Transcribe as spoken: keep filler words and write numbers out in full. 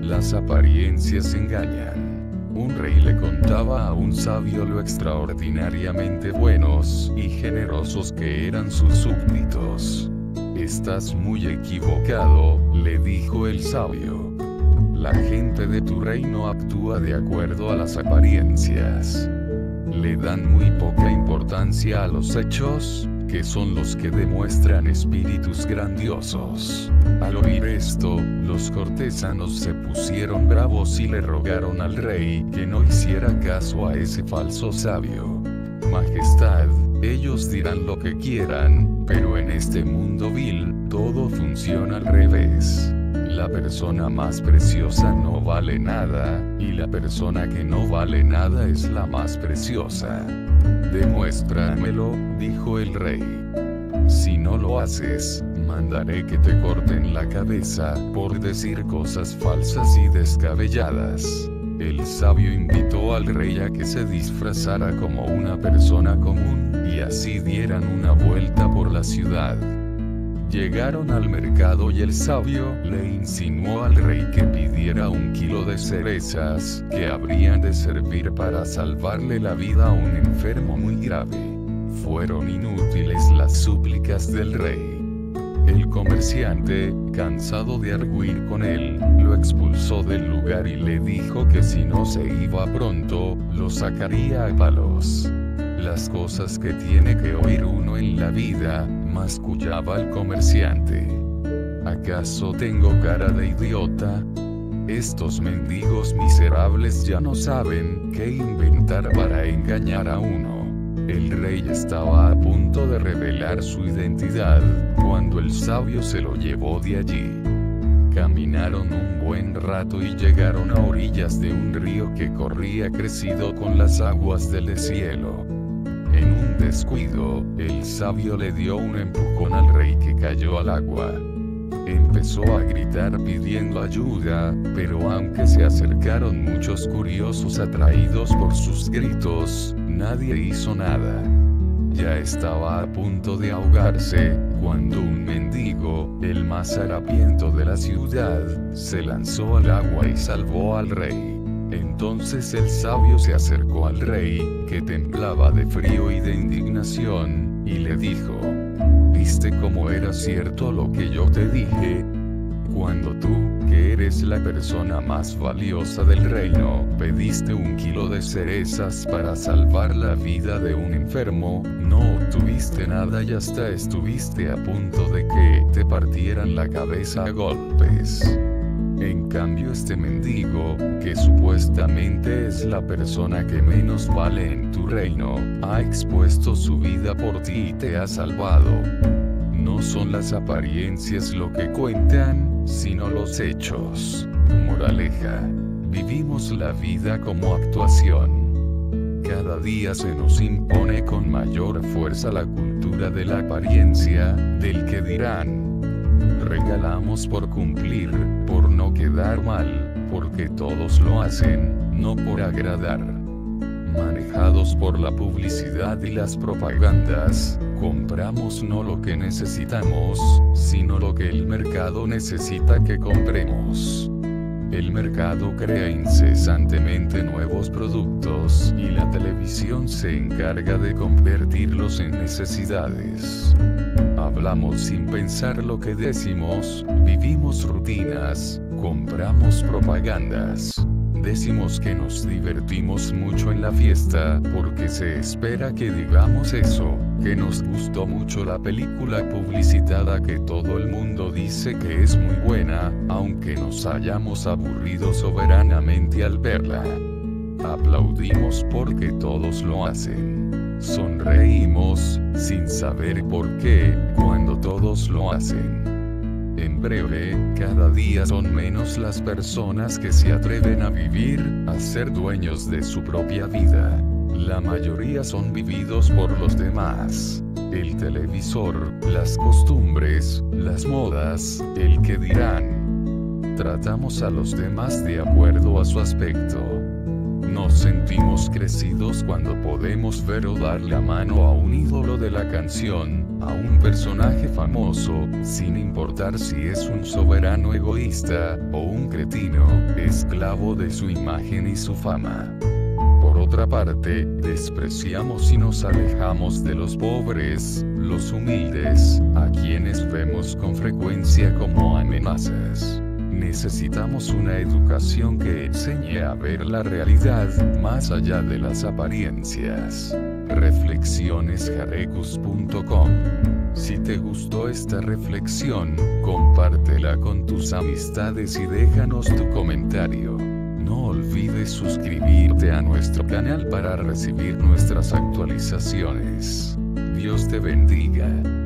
Las apariencias engañan. Un rey le contaba a un sabio lo extraordinariamente buenos y generosos que eran sus súbditos. «Estás muy equivocado», le dijo el sabio. «La gente de tu reino actúa de acuerdo a las apariencias. Le dan muy poca importancia a los hechos, que son los que demuestran espíritus grandiosos». Al oír esto, los cortesanos se pusieron bravos y le rogaron al rey que no hiciera caso a ese falso sabio. «Majestad, ellos dirán lo que quieran, pero en este mundo vil, todo funciona al revés. La persona más preciosa no vale nada, y la persona que no vale nada es la más preciosa». «Demuéstramelo», dijo el rey. «Si no lo haces, mandaré que te corten la cabeza por decir cosas falsas y descabelladas». El sabio invitó al rey a que se disfrazara como una persona común, y así dieran una vuelta por la ciudad. Llegaron al mercado y el sabio le insinuó al rey que pidiera un kilo de cerezas, que habrían de servir para salvarle la vida a un enfermo muy grave. Fueron inútiles las súplicas del rey. El comerciante, cansado de arguir con él, lo expulsó del lugar y le dijo que si no se iba pronto, lo sacaría a palos. «Las cosas que tiene que oír uno en la vida», mascullaba el comerciante. «¿Acaso tengo cara de idiota? Estos mendigos miserables ya no saben qué inventar para engañar a uno». El rey estaba a punto de revelar su identidad, cuando el sabio se lo llevó de allí. Caminaron un buen rato y llegaron a orillas de un río que corría crecido con las aguas del deshielo. En un descuido, el sabio le dio un empujón al rey que cayó al agua. Empezó a gritar pidiendo ayuda, pero aunque se acercaron muchos curiosos atraídos por sus gritos, nadie hizo nada. Ya estaba a punto de ahogarse, cuando un mendigo, el más harapiento de la ciudad, se lanzó al agua y salvó al rey. Entonces el sabio se acercó al rey, que temblaba de frío y de indignación, y le dijo: «¿Viste cómo era cierto lo que yo te dije? Cuando tú, que eres la persona más valiosa del reino, pediste un kilo de cerezas para salvar la vida de un enfermo, no obtuviste nada y hasta estuviste a punto de que te partieran la cabeza a golpes. En cambio este mendigo, que supuestamente es la persona que menos vale en tu reino, ha expuesto su vida por ti y te ha salvado. No son las apariencias lo que cuentan, sino los hechos». Moraleja: vivimos la vida como actuación. Cada día se nos impone con mayor fuerza la cultura de la apariencia, del que dirán. Regalamos por cumplir, por no quedar mal, porque todos lo hacen, no por agradar. Manejados por la publicidad y las propagandas, compramos no lo que necesitamos, sino lo que el mercado necesita que compremos. El mercado crea incesantemente nuevos productos y la televisión se encarga de convertirlos en necesidades. Hablamos sin pensar lo que decimos, vivimos rutinas, compramos propagandas. Decimos que nos divertimos mucho en la fiesta, porque se espera que digamos eso, que nos gustó mucho la película publicitada que todo el mundo dice que es muy buena, aunque nos hayamos aburrido soberanamente al verla. Aplaudimos porque todos lo hacen. Sonreímos, sin saber por qué, cuando todos lo hacen. En breve, cada día son menos las personas que se atreven a vivir, a ser dueños de su propia vida. La mayoría son vividos por los demás. El televisor, las costumbres, las modas, el que dirán. Tratamos a los demás de acuerdo a su aspecto. Nos sentimos crecidos cuando podemos ver o dar la mano a un ídolo de la canción, a un personaje famoso, sin importar si es un soberano egoísta, o un cretino, esclavo de su imagen y su fama. Por otra parte, despreciamos y nos alejamos de los pobres, los humildes, a quienes vemos con frecuencia como amenazas. Necesitamos una educación que enseñe a ver la realidad, más allá de las apariencias. reflexiones jarecus punto com. Si te gustó esta reflexión, compártela con tus amistades y déjanos tu comentario. No olvides suscribirte a nuestro canal para recibir nuestras actualizaciones. Dios te bendiga.